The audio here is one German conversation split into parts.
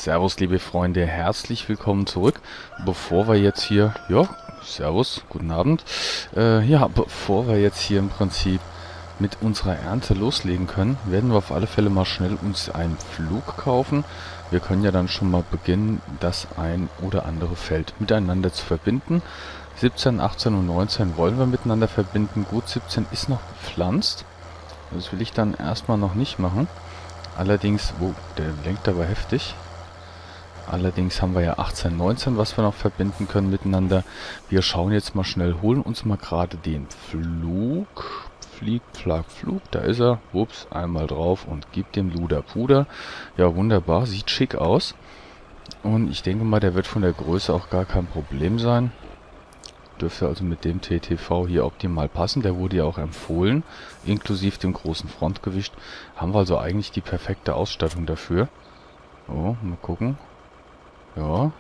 Servus, liebe Freunde, herzlich willkommen zurück. Bevor wir jetzt hier, Servus, guten Abend. Bevor wir jetzt hier im Prinzip mit unserer Ernte loslegen können, werden wir auf alle Fälle mal schnell uns einen Pflug kaufen. Wir können ja dann schon mal beginnen, das ein oder andere Feld miteinander zu verbinden. 17, 18 und 19 wollen wir miteinander verbinden. Gut, 17 ist noch bepflanzt. Das will ich dann erstmal noch nicht machen. Allerdings, der lenkt aber heftig. Allerdings haben wir ja 18, 19, was wir noch verbinden können miteinander. Wir schauen jetzt mal schnell, holen uns mal gerade den Pflug. Pflug, da ist er. Ups, einmal drauf und gibt dem Luder Puder. Ja, wunderbar, sieht schick aus. Und ich denke mal, der wird von der Größe auch gar kein Problem sein. Dürfte also mit dem TTV hier optimal passen. Der wurde ja auch empfohlen, inklusive dem großen Frontgewicht. Haben wir also eigentlich die perfekte Ausstattung dafür. So, mal gucken. Ja.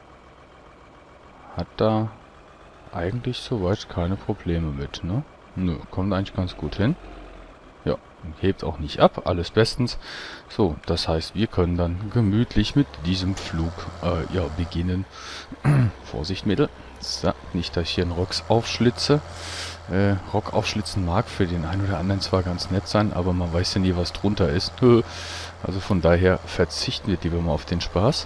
Hat da eigentlich soweit keine Probleme mit, ne? Nö, kommt eigentlich ganz gut hin. Ja, hebt auch nicht ab, alles bestens. So, das heißt, wir können dann gemütlich mit diesem Pflug beginnen. Vorsicht, Mädel. So, nicht, dass ich hier einen Rock aufschlitze. Rock aufschlitzen mag für den einen oder anderen zwar ganz nett sein, aber man weiß ja nie, was drunter ist. Also von daher verzichten wir lieber mal auf den Spaß.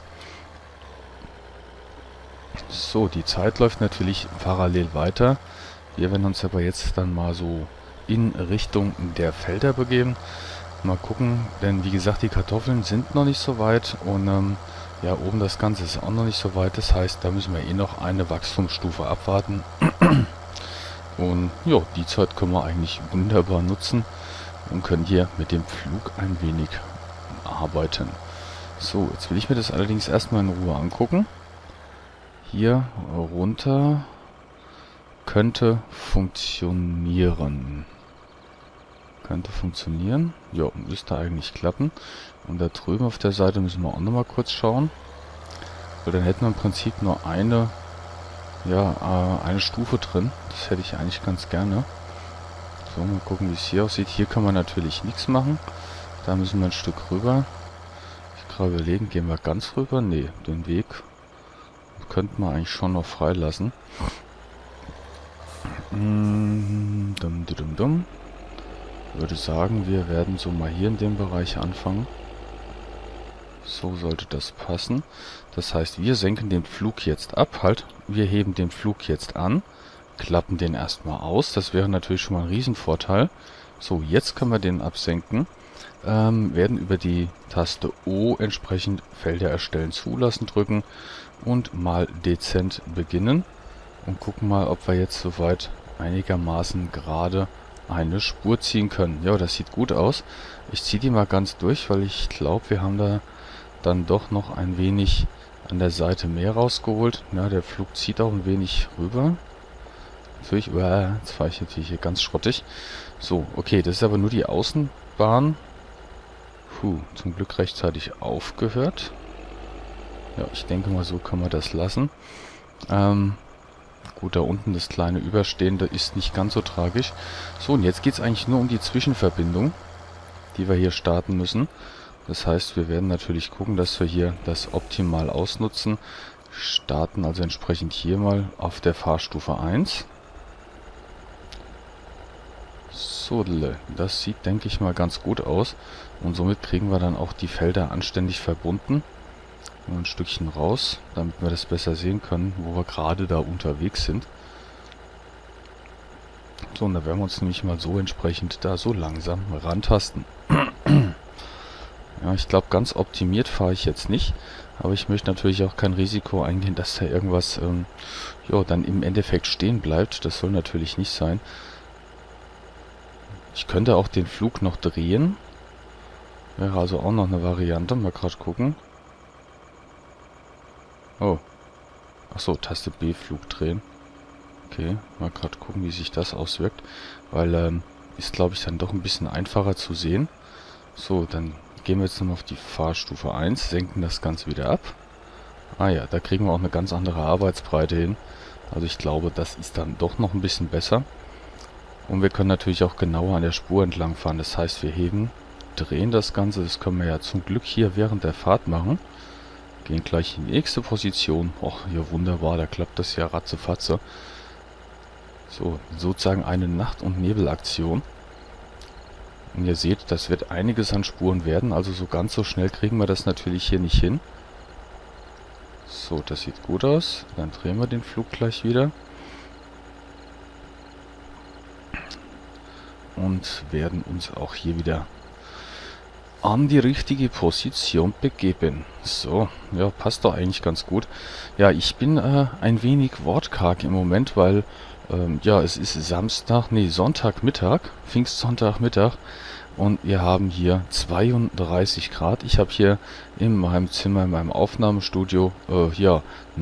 So, die Zeit läuft natürlich parallel weiter. Wir werden uns aber jetzt dann mal so in Richtung der Felder begeben. Mal gucken, denn wie gesagt, die Kartoffeln sind noch nicht so weit und ja, oben das Ganze ist auch noch nicht so weit. Das heißt, da müssen wir eh noch eine Wachstumsstufe abwarten. Und ja, die Zeit können wir eigentlich wunderbar nutzen und können hier mit dem Pflug ein wenig arbeiten. So, jetzt will ich mir das allerdings erstmal in Ruhe angucken. Hier runter könnte funktionieren. Ja, müsste eigentlich klappen. Und da drüben auf der Seite müssen wir auch nochmal kurz schauen. Weil dann hätten wir im Prinzip nur eine Stufe drin. Das hätte ich eigentlich ganz gerne. So, mal gucken, wie es hier aussieht. Hier kann man natürlich nichts machen. Da müssen wir ein Stück rüber. Ich gerade überlegen, gehen wir ganz rüber? Nee, den Weg könnten wir eigentlich schon noch freilassen. Ich würde sagen, wir werden so mal hier in dem Bereich anfangen. So sollte das passen. Das heißt, wir senken den Pflug jetzt ab. Wir heben den Pflug jetzt an. Klappen den erstmal aus. Das wäre natürlich schon mal ein Riesenvorteil. So, jetzt können wir den absenken. Werden über die Taste O entsprechend Felder erstellen zulassen drücken. Und mal dezent beginnen. Und gucken mal, ob wir jetzt soweit einigermaßen gerade eine Spur ziehen können. Ja, das sieht gut aus. Ich ziehe die mal ganz durch, weil ich glaube, wir haben da dann doch noch ein wenig an der Seite mehr rausgeholt. Ja, der Flug zieht auch ein wenig rüber. Natürlich, jetzt fahre ich natürlich hier ganz schrottig. So, okay, das ist aber nur die Außenbahn. Zum Glück rechtzeitig aufgehört. Ja, ich denke mal, so kann man das lassen. Gut, da unten das kleine Überstehende ist nicht ganz so tragisch. So, und jetzt geht es eigentlich nur um die Zwischenverbindung, die wir hier starten müssen. Das heißt, wir werden natürlich gucken, dass wir hier das optimal ausnutzen. Starten also entsprechend hier mal auf der Fahrstufe 1. So, das sieht, denke ich mal, ganz gut aus. Und somit kriegen wir dann auch die Felder anständig verbunden. Nur ein Stückchen raus, damit wir das besser sehen können, wo wir gerade da unterwegs sind. So, und da werden wir uns nämlich mal so entsprechend da so langsam rantasten. Ja, ich glaube, ganz optimiert fahre ich jetzt nicht. Aber ich möchte natürlich auch kein Risiko eingehen, dass da irgendwas dann im Endeffekt stehen bleibt. Das soll natürlich nicht sein. Ich könnte auch den Flug noch drehen. Wäre also auch noch eine Variante. Mal gerade gucken. Oh. Achso, Taste B, Flug drehen. Okay, mal gerade gucken, wie sich das auswirkt. Weil, ist glaube ich dann doch ein bisschen einfacher zu sehen. So, dann gehen wir jetzt nochmal auf die Fahrstufe 1, senken das Ganze wieder ab. Ah ja, da kriegen wir auch eine ganz andere Arbeitsbreite hin. Also ich glaube, das ist dann doch noch ein bisschen besser. Und wir können natürlich auch genauer an der Spur entlang fahren. Das heißt, wir heben, drehen das Ganze. Das können wir ja zum Glück hier während der Fahrt machen. Gehen gleich in die nächste Position. Och, ja wunderbar, da klappt das ja ratzefatze. So, sozusagen eine Nacht- und Nebelaktion. Und ihr seht, das wird einiges an Spuren werden, also so ganz so schnell kriegen wir das natürlich hier nicht hin. So, das sieht gut aus. Dann drehen wir den Flug gleich wieder. Und werden uns auch hier wieder an die richtige Position begeben. So, ja, passt doch eigentlich ganz gut. Ja, ich bin ein wenig wortkarg im Moment, weil, ja, es ist Sonntagmittag, Pfingstsonntagmittag. Und wir haben hier 32 Grad. Ich habe hier in meinem Zimmer, in meinem Aufnahmestudio, ja,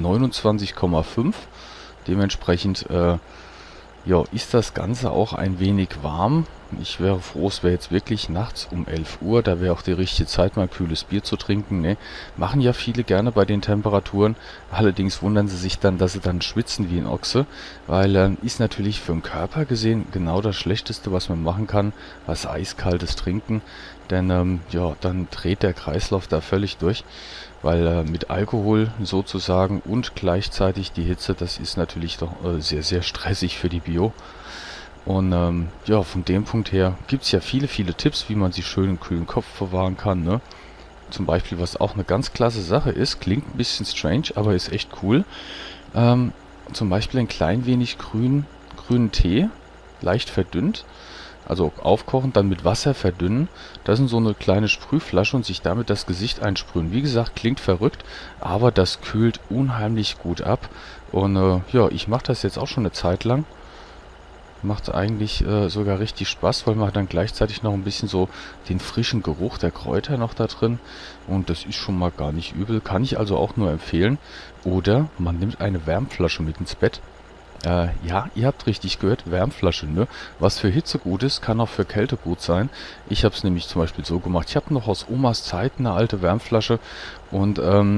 29,5. Dementsprechend, ja, ist das Ganze auch ein wenig warm. Ich wäre froh, es wäre jetzt wirklich nachts um 11 Uhr. Da wäre auch die richtige Zeit, mal kühles Bier zu trinken. Ne? Machen ja viele gerne bei den Temperaturen. Allerdings wundern sie sich dann, dass sie dann schwitzen wie ein Ochse. Weil ist natürlich für den Körper gesehen genau das Schlechteste, was man machen kann. Was eiskaltes Trinken. Denn ja, dann dreht der Kreislauf da völlig durch. Weil mit Alkohol sozusagen und gleichzeitig die Hitze, das ist natürlich doch sehr, sehr stressig für die Bio. Und ja, von dem Punkt her gibt es ja viele, viele Tipps, wie man sich schön im kühlen Kopf verwahren kann. Ne? Zum Beispiel, was auch eine ganz klasse Sache ist, klingt ein bisschen strange, aber ist echt cool. Zum Beispiel ein klein wenig grünen Tee, leicht verdünnt. Also aufkochen, dann mit Wasser verdünnen, das in so eine kleine Sprühflasche und sich damit das Gesicht einsprühen. Wie gesagt, klingt verrückt, aber das kühlt unheimlich gut ab. Und ja, ich mache das jetzt auch schon eine Zeit lang. Macht eigentlich sogar richtig Spaß, weil man dann gleichzeitig noch ein bisschen so den frischen Geruch der Kräuter noch da drin. Und das ist schon mal gar nicht übel. Kann ich also auch nur empfehlen. Oder man nimmt eine Wärmflasche mit ins Bett. Ja, ihr habt richtig gehört, Wärmflasche, ne? Was für Hitze gut ist, kann auch für Kälte gut sein. Ich habe es nämlich zum Beispiel so gemacht. Ich habe noch aus Omas Zeit eine alte Wärmflasche und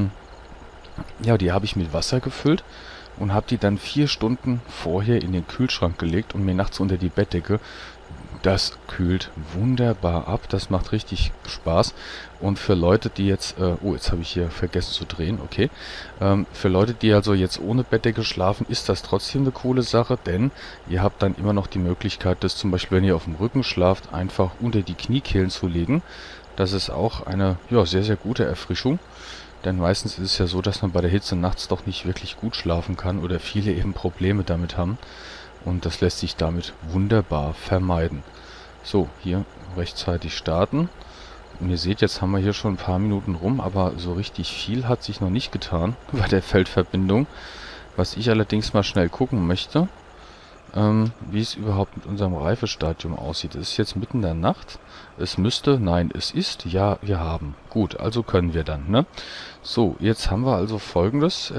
ja, die habe ich mit Wasser gefüllt und habe die dann 4 Stunden vorher in den Kühlschrank gelegt und mir nachts unter die Bettdecke. Das kühlt wunderbar ab, das macht richtig Spaß. Und für Leute, die jetzt, oh, jetzt habe ich hier vergessen zu drehen, okay. Für Leute, die also jetzt ohne Bettdecke schlafen, ist das trotzdem eine coole Sache, denn ihr habt dann immer noch die Möglichkeit, das zum Beispiel, wenn ihr auf dem Rücken schlaft, einfach unter die Kniekehlen zu legen. Das ist auch eine, ja, sehr, sehr gute Erfrischung. Denn meistens ist es ja so, dass man bei der Hitze nachts doch nicht wirklich gut schlafen kann oder viele eben Probleme damit haben. Und das lässt sich damit wunderbar vermeiden. So, hier rechtzeitig starten. Und ihr seht, jetzt haben wir hier schon ein paar Minuten rum, aber so richtig viel hat sich noch nicht getan bei der Feldverbindung. Was ich allerdings mal schnell gucken möchte, wie es überhaupt mit unserem Reifestadium aussieht. Es ist jetzt mitten in der Nacht. Es müsste, nein, es ist, ja, wir haben. Gut, also können wir dann, ne? So, jetzt haben wir also Folgendes.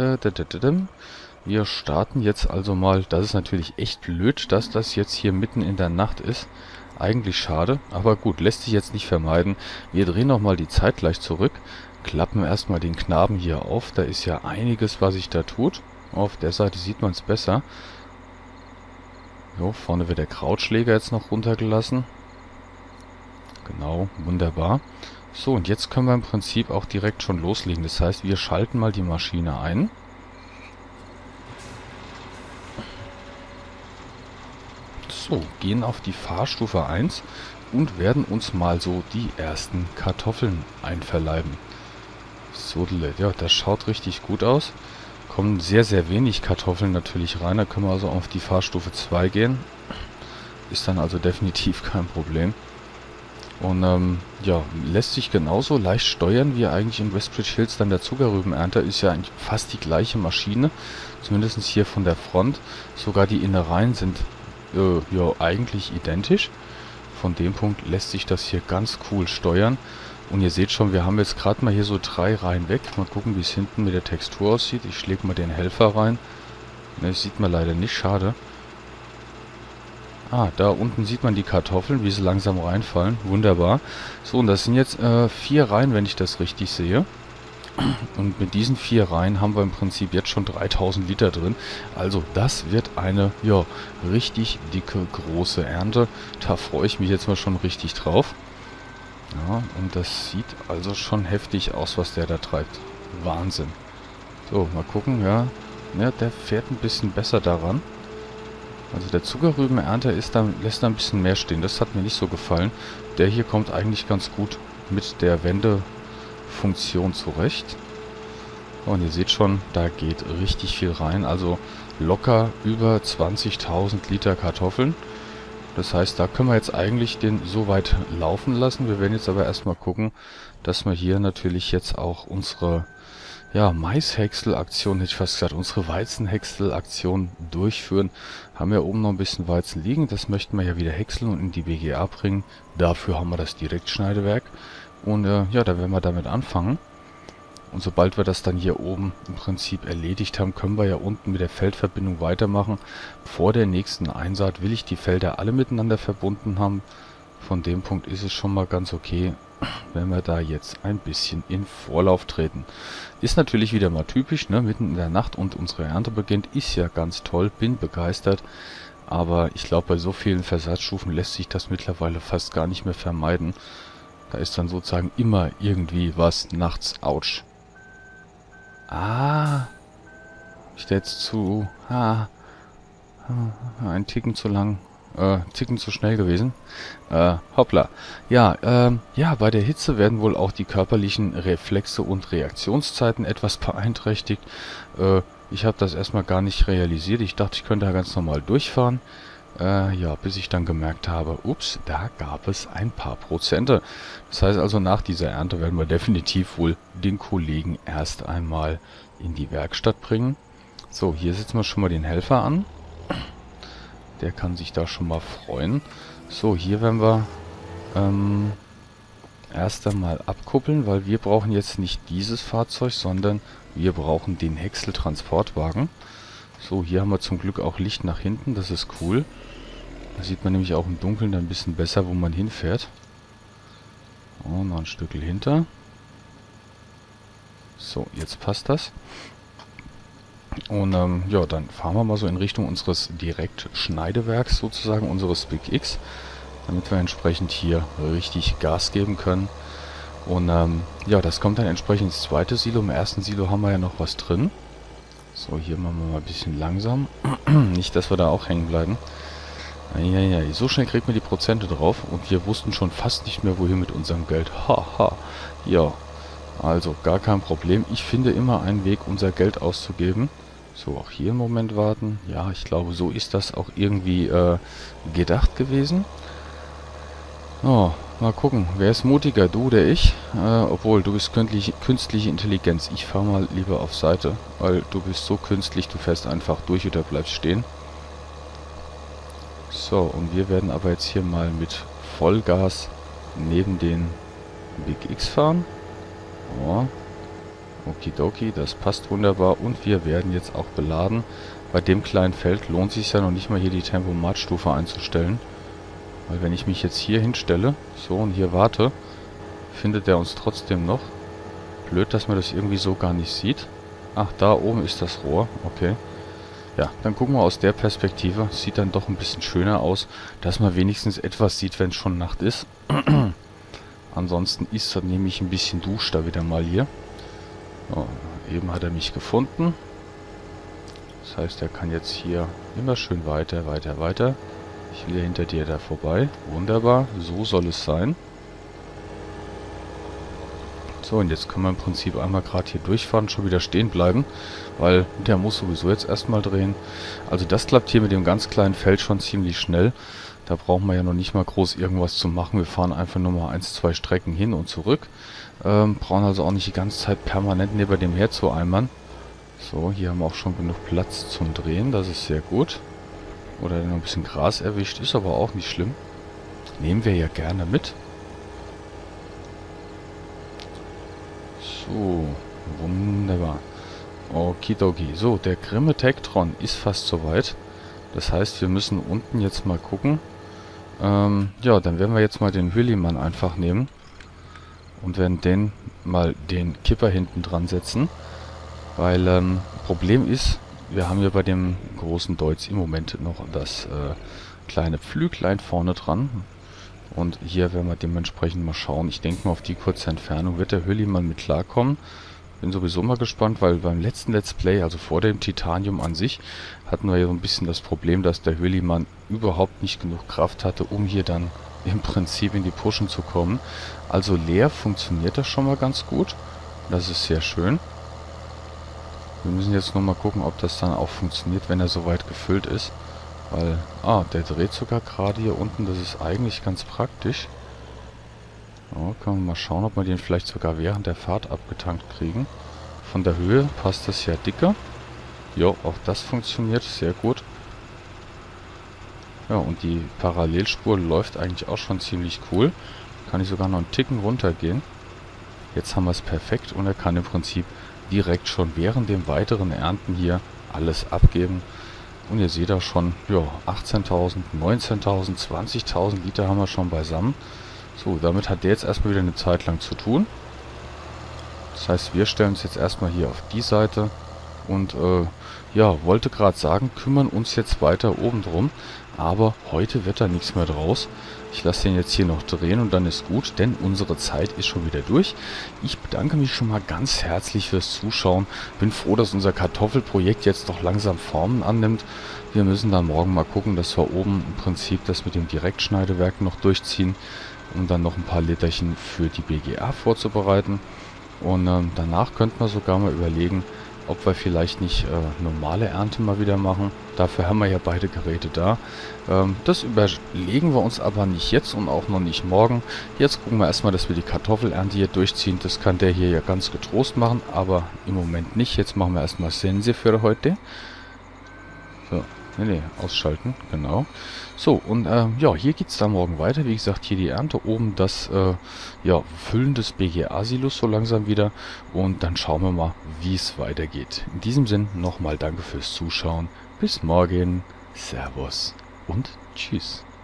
Wir starten jetzt also mal, das ist natürlich echt blöd, dass das jetzt hier mitten in der Nacht ist. Eigentlich schade, aber gut, lässt sich jetzt nicht vermeiden. Wir drehen nochmal die Zeit gleich zurück, klappen erstmal den Knaben hier auf. Da ist ja einiges, was sich da tut. Auf der Seite sieht man es besser. Jo, vorne wird der Krautschläger jetzt noch runtergelassen. Genau, wunderbar. So, und jetzt können wir im Prinzip auch direkt schon loslegen. Das heißt, wir schalten mal die Maschine ein. So, gehen auf die Fahrstufe 1 und werden uns mal so die ersten Kartoffeln einverleiben. So, ja, das schaut richtig gut aus. Kommen sehr, sehr wenig Kartoffeln natürlich rein. Da können wir also auf die Fahrstufe 2 gehen. Ist dann also definitiv kein Problem. Und ja, lässt sich genauso leicht steuern wie eigentlich in Westbridge Hills. Dann der Zuckerrübenernter ist ja eigentlich fast die gleiche Maschine. Zumindest hier von der Front. Sogar die Innereien sind ja eigentlich identisch. Von dem Punkt lässt sich das hier ganz cool steuern. Und ihr seht schon, wir haben jetzt gerade mal hier so 3 Reihen weg. Mal gucken, wie es hinten mit der Textur aussieht. Ich schläge mal den Helfer rein. Ne, das sieht man leider nicht, schade. Ah, da unten sieht man die Kartoffeln, wie sie langsam reinfallen. Wunderbar. So, und das sind jetzt 4 Reihen, wenn ich das richtig sehe. Und mit diesen 4 Reihen haben wir im Prinzip jetzt schon 3000 Liter drin. Also das wird eine, ja, richtig dicke, große Ernte. Da freue ich mich jetzt mal schon richtig drauf. Ja, und das sieht also schon heftig aus, was der da treibt. Wahnsinn. So, mal gucken, ja. Ja, der fährt ein bisschen besser daran. Also der Zuckerrübenernter lässt da ein bisschen mehr stehen. Das hat mir nicht so gefallen. Der hier kommt eigentlich ganz gut mit der Wendefunktion zurecht. Und ihr seht schon, da geht richtig viel rein. Also locker über 20.000 Liter Kartoffeln. Das heißt, da können wir jetzt eigentlich den so weit laufen lassen. Wir werden jetzt aber erstmal gucken, dass wir hier natürlich jetzt auch unsere Maishäcksel-Aktion, hätte ich fast gesagt, unsere Weizenhäcksel-Aktion durchführen. Haben ja oben noch ein bisschen Weizen liegen. Das möchten wir ja wieder häckseln und in die BGA bringen. Dafür haben wir das Direktschneidewerk. Und da werden wir damit anfangen. Und sobald wir das dann hier oben im Prinzip erledigt haben, können wir ja unten mit der Feldverbindung weitermachen. Vor der nächsten Einsaat will ich die Felder alle miteinander verbunden haben. Von dem Punkt ist es schon mal ganz okay, wenn wir da jetzt ein bisschen in Vorlauf treten. Ist natürlich wieder mal typisch, ne? Mitten in der Nacht und unsere Ernte beginnt. Ist ja ganz toll, bin begeistert. Aber ich glaube, bei so vielen Versatzstufen lässt sich das mittlerweile fast gar nicht mehr vermeiden. Da ist dann sozusagen immer irgendwie was nachts. Autsch. Ich der jetzt ein Ticken zu lang, Ticken zu schnell gewesen. Hoppla. Ja, bei der Hitze werden wohl auch die körperlichen Reflexe und Reaktionszeiten etwas beeinträchtigt. Ich habe das erstmal gar nicht realisiert. Ich dachte, ich könnte da ganz normal durchfahren. Bis ich dann gemerkt habe, ups, da gab es ein paar Prozente. Das heißt also, nach dieser Ernte werden wir definitiv wohl den Kollegen erst einmal in die Werkstatt bringen. So, hier setzen wir schon mal den Helfer an. Der kann sich da schon mal freuen. So, hier werden wir erst einmal abkuppeln, weil wir brauchen jetzt nicht dieses Fahrzeug, sondern wir brauchen den Häckseltransportwagen. So, hier haben wir zum Glück auch Licht nach hinten, das ist cool. Da sieht man nämlich auch im Dunkeln dann ein bisschen besser, wo man hinfährt. Oh, noch ein Stückchen hinter. So, jetzt passt das. Und dann fahren wir mal so in Richtung unseres Direktschneidewerks sozusagen, unseres Big X, damit wir entsprechend hier richtig Gas geben können. Und das kommt dann entsprechend ins zweite Silo. Im ersten Silo haben wir ja noch was drin. So, hier machen wir mal ein bisschen langsam. Nicht, dass wir da auch hängen bleiben. So schnell kriegt man die Prozente drauf und wir wussten schon fast nicht mehr, wohin mit unserem Geld. Ja, also gar kein Problem. Ich finde immer einen Weg, unser Geld auszugeben. So, auch hier im Moment warten. Ja, ich glaube, so ist das auch irgendwie gedacht gewesen. Oh, mal gucken. Wer ist mutiger, du oder ich? Obwohl, du bist künstliche Intelligenz. Ich fahre mal lieber auf Seite, weil du bist so künstlich, du fährst einfach durch oder bleibst stehen. So, und wir werden aber jetzt hier mal mit Vollgas neben den Big X fahren. Oh, okidoki, das passt wunderbar. Und wir werden jetzt auch beladen. Bei dem kleinen Feld lohnt es sich ja noch nicht mal hier die Tempomatstufe einzustellen. Weil wenn ich mich jetzt hier hinstelle, so und hier warte, findet er uns trotzdem noch. Blöd, dass man das irgendwie so gar nicht sieht. Ach, da oben ist das Rohr. Okay. Ja, dann gucken wir aus der Perspektive. Sieht dann doch ein bisschen schöner aus, dass man wenigstens etwas sieht, wenn es schon Nacht ist. Ansonsten ist das nämlich ein bisschen duscht da wieder mal hier. So, eben hat er mich gefunden. Das heißt, er kann jetzt hier immer schön weiter. Ich will ja hinter dir da vorbei. Wunderbar, so soll es sein. So, und jetzt können wir im Prinzip einmal gerade hier durchfahren, schon wieder stehen bleiben, weil der muss sowieso jetzt erstmal drehen. Also das klappt hier mit dem ganz kleinen Feld schon ziemlich schnell. Da brauchen wir ja noch nicht mal groß irgendwas zu machen. Wir fahren einfach nur mal 1, 2 Strecken hin und zurück. Brauchen also auch nicht die ganze Zeit permanent neben dem her zu eimern. So, hier haben wir auch schon genug Platz zum Drehen, das ist sehr gut. Oder noch ein bisschen Gras erwischt, ist aber auch nicht schlimm. Nehmen wir ja gerne mit. So, wunderbar. Okidoki. So, der Grimme Tektron ist fast soweit. Das heißt, wir müssen unten jetzt mal gucken. Dann werden wir jetzt mal den Hüllimann einfach nehmen. Und werden den mal den Kipper hinten dran setzen. Weil, Problem ist, wir haben ja bei dem großen Deutz im Moment noch das kleine Pflüglein vorne dran. Und hier werden wir dementsprechend mal schauen. Ich denke mal, auf die kurze Entfernung wird der Hüllimann mit klarkommen. Bin sowieso mal gespannt, weil beim letzten Let's Play, also vor dem Titanium an sich, hatten wir ja so ein bisschen das Problem, dass der Höhlimann überhaupt nicht genug Kraft hatte, um hier dann im Prinzip in die Pushen zu kommen. Also leer funktioniert das schon mal ganz gut. Das ist sehr schön. Wir müssen jetzt nur mal gucken, ob das dann auch funktioniert, wenn er soweit gefüllt ist. Weil, der dreht sogar gerade hier unten. Das ist eigentlich ganz praktisch. So, können wir mal schauen, ob wir den vielleicht sogar während der Fahrt abgetankt kriegen. Von der Höhe passt das ja dicker. Jo, auch das funktioniert sehr gut. Ja, und die Parallelspur läuft eigentlich auch schon ziemlich cool. Kann ich sogar noch einen Ticken runtergehen. Jetzt haben wir es perfekt und er kann im Prinzip direkt schon während dem weiteren Ernten hier alles abgeben. Und ihr seht auch schon, ja, 18.000, 19.000, 20.000 Liter haben wir schon beisammen. So, damit hat der jetzt erstmal wieder eine Zeit lang zu tun. Das heißt, wir stellen uns jetzt erstmal hier auf die Seite und ja, wollte gerade sagen, kümmern uns jetzt weiter oben drum. Aber heute wird da nichts mehr draus. Ich lasse den jetzt hier noch drehen und dann ist gut, denn unsere Zeit ist schon wieder durch. Ich bedanke mich schon mal ganz herzlich fürs Zuschauen. Bin froh, dass unser Kartoffelprojekt jetzt doch langsam Formen annimmt. Wir müssen dann morgen mal gucken, dass wir oben im Prinzip das mit dem Direktschneidewerk noch durchziehen, um dann noch ein paar Literchen für die BGA vorzubereiten. Und danach könnten wir sogar mal überlegen, ob wir vielleicht nicht normale Ernte mal wieder machen. Dafür haben wir ja beide Geräte da. Das überlegen wir uns aber nicht jetzt und auch noch nicht morgen. Jetzt gucken wir erstmal, dass wir die Kartoffelernte hier durchziehen. Das kann der hier ja ganz getrost machen, aber im Moment nicht. Jetzt machen wir erstmal Sense für heute. So, nee, ausschalten, genau. So, und ja, hier geht es dann morgen weiter. Wie gesagt, hier die Ernte, oben das ja, Füllen des BGA-Silos so langsam wieder. Und dann schauen wir mal, wie es weitergeht. In diesem Sinn nochmal danke fürs Zuschauen. Bis morgen. Servus und tschüss.